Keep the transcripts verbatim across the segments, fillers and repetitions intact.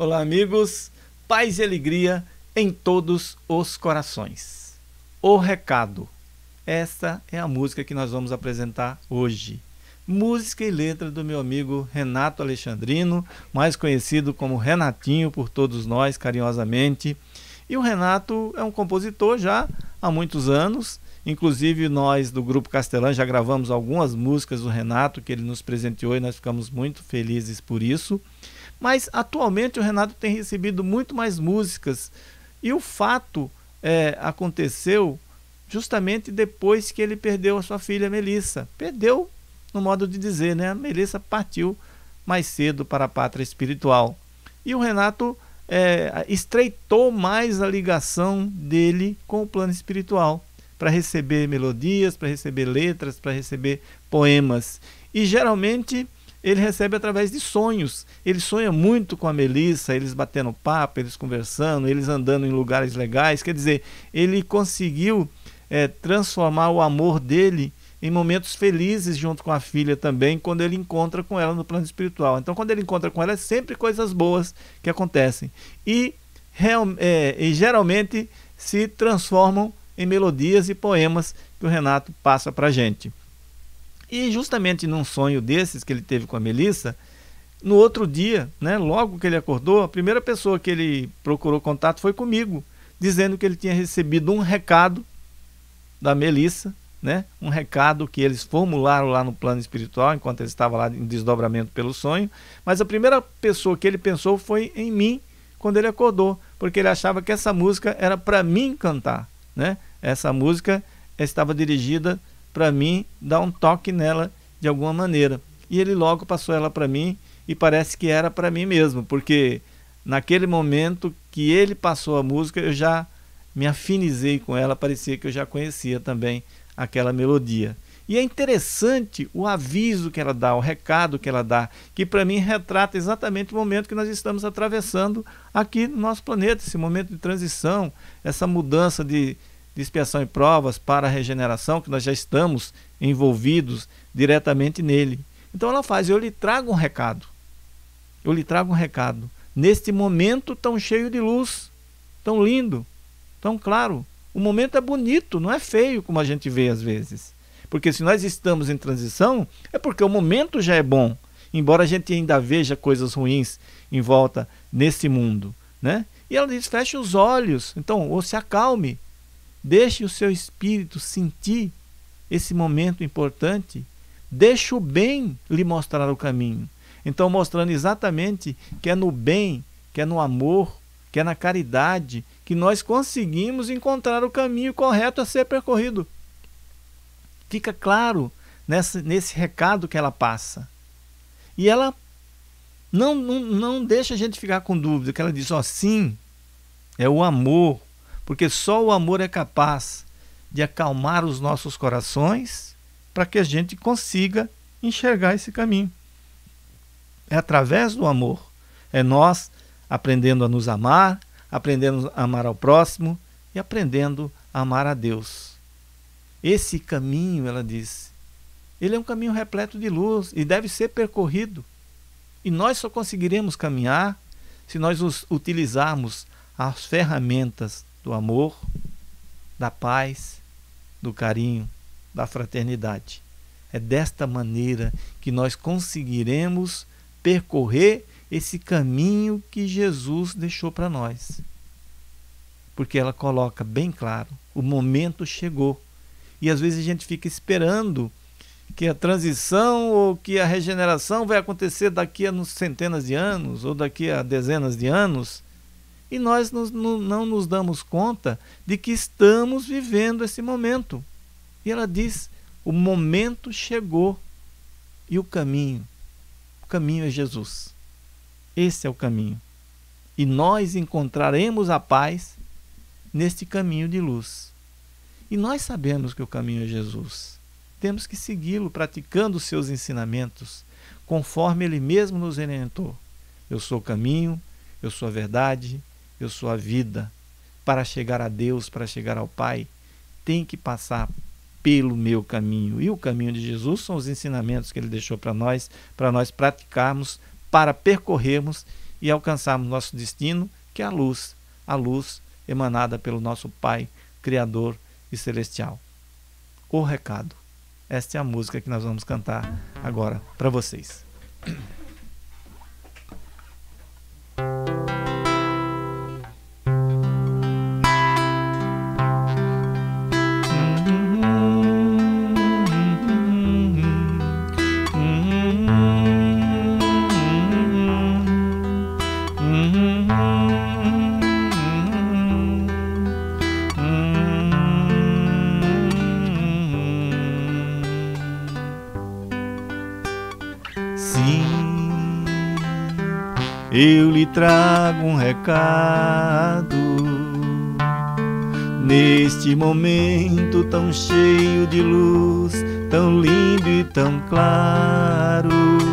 Olá, amigos, paz e alegria em todos os corações. O recado. Essa é a música que nós vamos apresentar hoje. Música e letra do meu amigo Renato Alexandrino, mais conhecido como Renatinho por todos nós, carinhosamente. E o Renato é um compositor já há muitos anos. Inclusive nós do Grupo Castelã já gravamos algumas músicas do Renato que ele nos presenteou e nós ficamos muito felizes por isso. Mas atualmente o Renato tem recebido muito mais músicas e o fato é, aconteceu justamente depois que ele perdeu a sua filha Melissa. Perdeu, no modo de dizer, né? A Melissa partiu mais cedo para a pátria espiritual. E o Renato é, estreitou mais a ligação dele com o plano espiritual, para receber melodias, para receber letras, para receber poemas. E geralmente ele recebe através de sonhos. Ele sonha muito com a Melissa, eles batendo papo, eles conversando, eles andando em lugares legais. Quer dizer, ele conseguiu é, transformar o amor dele em momentos felizes junto com a filha também, quando ele encontra com ela no plano espiritual. Então, quando ele encontra com ela, é sempre coisas boas que acontecem. E, real, é, e geralmente se transformam em melodias e poemas que o Renato passa para a gente. E justamente num sonho desses que ele teve com a Melissa, no outro dia, né, logo que ele acordou, a primeira pessoa que ele procurou contato foi comigo, dizendo que ele tinha recebido um recado da Melissa, né, um recado que eles formularam lá no plano espiritual, enquanto ele estava lá em desdobramento pelo sonho, mas a primeira pessoa que ele pensou foi em mim, quando ele acordou, porque ele achava que essa música era para mim cantar, né? Essa música estava dirigida para mim, dar um toque nela de alguma maneira. E ele logo passou ela para mim e parece que era para mim mesmo, porque naquele momento que ele passou a música, eu já me afinizei com ela, parecia que eu já conhecia também aquela melodia. E é interessante o aviso que ela dá, o recado que ela dá, que para mim retrata exatamente o momento que nós estamos atravessando aqui no nosso planeta, esse momento de transição, essa mudança de de expiação e provas para a regeneração, que nós já estamos envolvidos diretamente nele. Então ela faz, eu lhe trago um recado, eu lhe trago um recado, neste momento tão cheio de luz, tão lindo, tão claro. O momento é bonito, não é feio como a gente vê às vezes, porque se nós estamos em transição, é porque o momento já é bom, embora a gente ainda veja coisas ruins em volta nesse mundo, né? E ela diz, feche os olhos, então, ou se acalme, deixe o seu espírito sentir esse momento importante. Deixe o bem lhe mostrar o caminho. Então, mostrando exatamente que é no bem, que é no amor, que é na caridade, que nós conseguimos encontrar o caminho correto a ser percorrido. Fica claro nessa, nesse recado que ela passa. E ela não, não, não deixa a gente ficar com dúvida, que ela diz, ó, sim, é o amor, porque só o amor é capaz de acalmar os nossos corações para que a gente consiga enxergar esse caminho. É através do amor, é nós aprendendo a nos amar, aprendendo a amar ao próximo e aprendendo a amar a Deus. Esse caminho, ela diz, ele é um caminho repleto de luz e deve ser percorrido. E nós só conseguiremos caminhar se nós os utilizarmos as ferramentas do amor, da paz, do carinho, da fraternidade. É desta maneira que nós conseguiremos percorrer esse caminho que Jesus deixou para nós. Porque ela coloca bem claro, o momento chegou. E às vezes a gente fica esperando que a transição ou que a regeneração vai acontecer daqui a centenas de anos ou daqui a dezenas de anos. E nós nos, não, não nos damos conta de que estamos vivendo esse momento. E ela diz, o momento chegou e o caminho, o caminho é Jesus. Esse é o caminho. E nós encontraremos a paz neste caminho de luz. E nós sabemos que o caminho é Jesus. Temos que segui-lo praticando os seus ensinamentos, conforme ele mesmo nos orientou. Eu sou o caminho, eu sou a verdade, eu sou a vida. Para chegar a Deus, para chegar ao Pai, tem que passar pelo meu caminho. E o caminho de Jesus são os ensinamentos que ele deixou para nós, para nós praticarmos, para percorrermos e alcançarmos nosso destino, que é a luz, a luz emanada pelo nosso Pai, Criador e Celestial. O recado. Esta é a música que nós vamos cantar agora para vocês. Sim, eu lhe trago um recado neste momento tão cheio de luz, tão lindo e tão claro.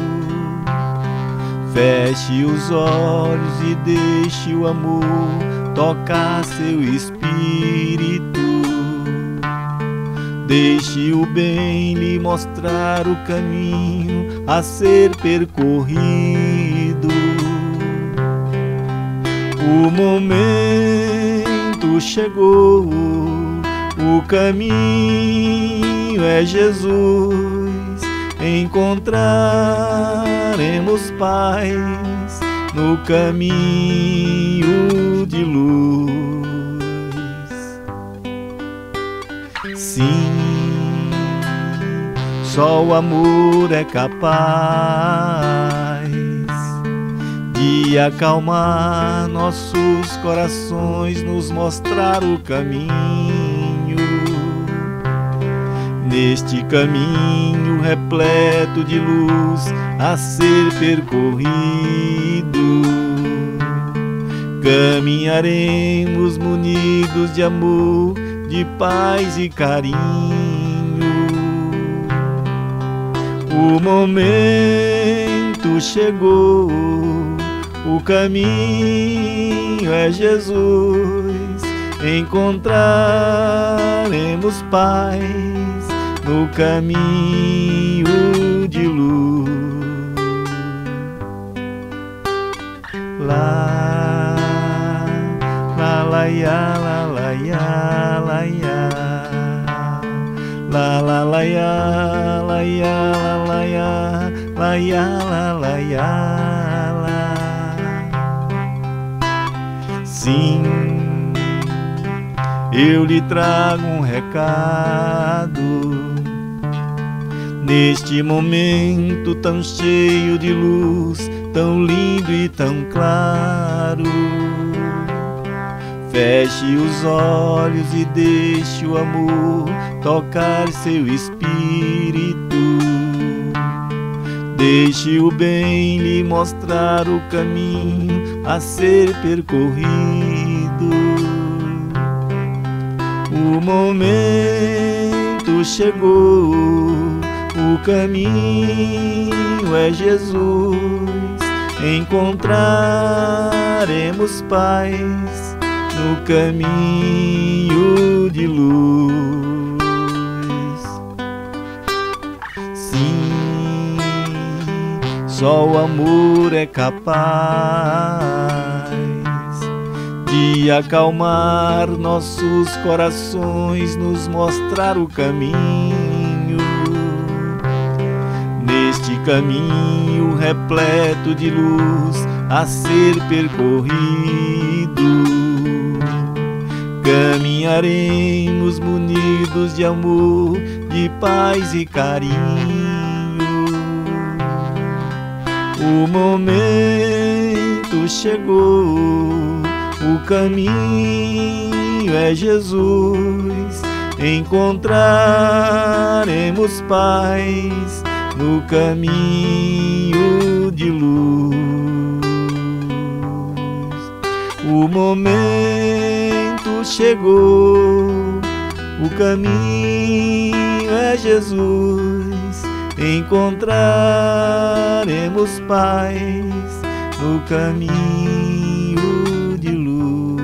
Feche os olhos e deixe o amor tocar seu espírito. Deixe o bem lhe mostrar o caminho a ser percorrido. O momento chegou, o caminho é Jesus. Encontraremos paz no caminho de luz. Sim, só o amor é capaz de acalmar nossos corações, nos mostrar o caminho. Neste caminho repleto de luz a ser percorrido, caminharemos munidos de amor, de paz e carinho. O momento chegou, o caminho é Jesus. Encontraremos paz no caminho de luz. Lá, lá, lá, ya, lá, lá, ya, lá, ya. La la la ya, la ya, la la ya, la ya, la la ya, la. Sim, eu lhe trago um recado neste momento tão cheio de luz, tão lindo e tão claro. Feche os olhos e deixe o amor tocar seu espírito. Deixe o bem lhe mostrar o caminho a ser percorrido. O momento chegou, o caminho é Jesus. Encontraremos paz no caminho de luz. Sim, só o amor é capaz de acalmar nossos corações, nos mostrar o caminho. Neste caminho repleto de luz a ser percorrido, caminharemos munidos de amor, de paz e carinho. O momento chegou, o caminho é Jesus. Encontraremos paz no caminho de luz. O momento chegou, o caminho é Jesus. Encontraremos paz no caminho de luz.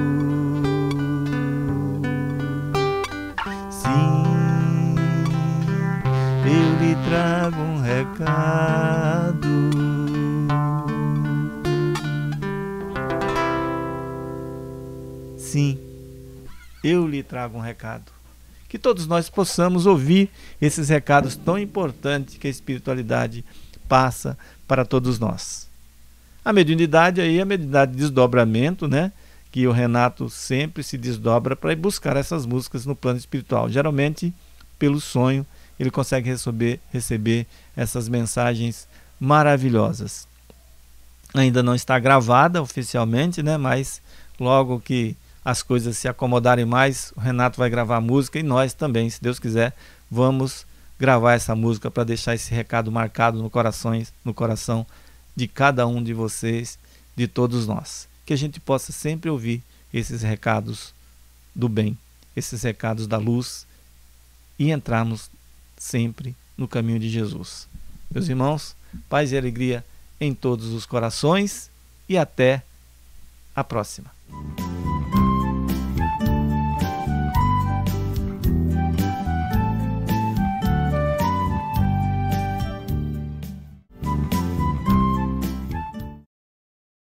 Sim, eu lhe trago um recado sim, eu lhe trago um recado. Que todos nós possamos ouvir esses recados tão importantes que a espiritualidade passa para todos nós. A mediunidade aí é a mediunidade de desdobramento, né? Que o Renato sempre se desdobra para ir buscar essas músicas no plano espiritual. Geralmente, pelo sonho, ele consegue receber, receber essas mensagens maravilhosas. Ainda não está gravada oficialmente, né? Mas logo que as coisas se acomodarem mais, o Renato vai gravar a música e nós também, se Deus quiser, vamos gravar essa música para deixar esse recado marcado no, corações, no coração de cada um de vocês, de todos nós. Que a gente possa sempre ouvir esses recados do bem, esses recados da luz e entrarmos sempre no caminho de Jesus. Meus irmãos, paz e alegria em todos os corações e até a próxima.